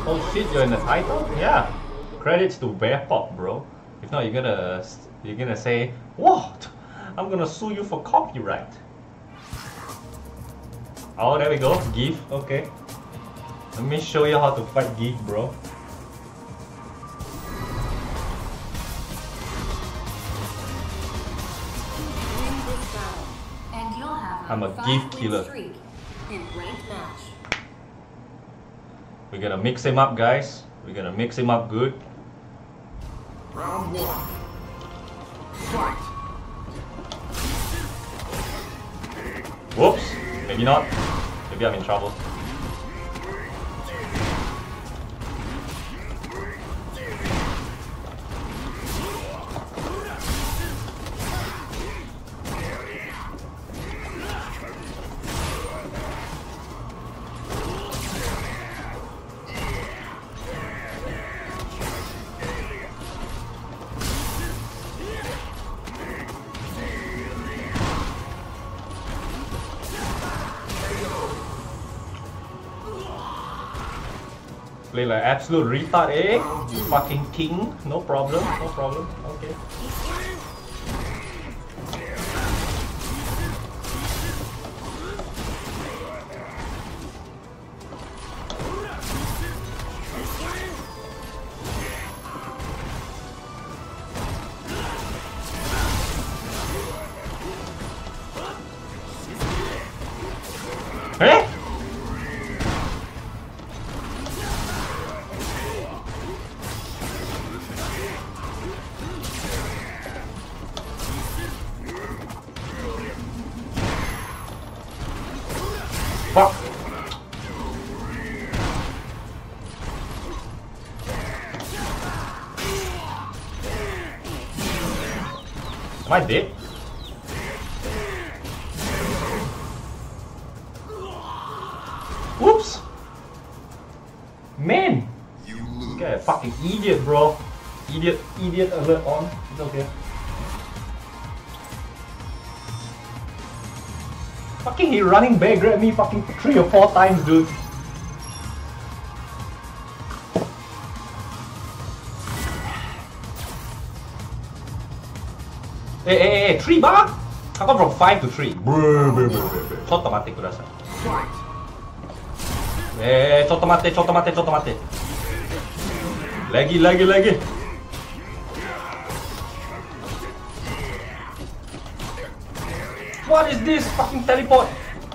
Oh shit, you're in the title? Yeah. Credits to Bear Pop, bro. If not, you're gonna say, what? I'm gonna sue you for copyright. Oh, there we go. GIF. Okay. Let me show you how to fight GIF, bro. I'm a GIF killer. We're gonna mix him up, guys. We're gonna mix him up good. Round one. Fight. Whoops. Maybe not. Maybe I'm in trouble. Play like absolute retard, eh? You fucking king. No problem, no problem. Okay. Eh? Fuck! Am I dead? Whoops! Man! This guy a fucking idiot, bro. Idiot alert on. It's okay. Fucking he running back, grab me fucking 3 or 4 times, dude. Hey, 3 bar? How come from 5 to 3?ちょっと待ってください。ちょっと待って。Laggy. What is this fucking teleport?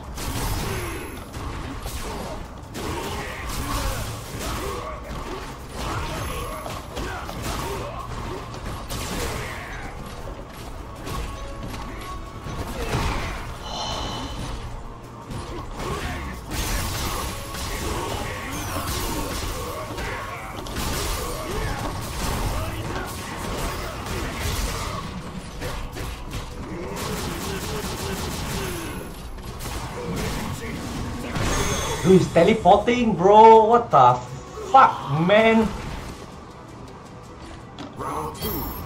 Dude, he's teleporting, bro. What the fuck, man? Round two.